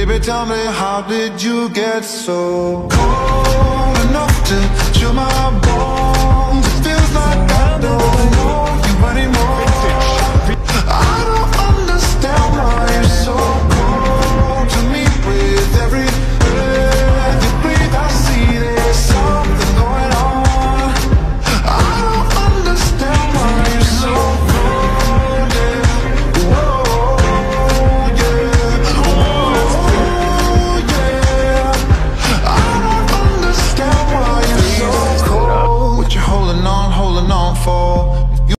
Baby, tell me, how did you get so cold enough to chill my bones? It feels like I don't know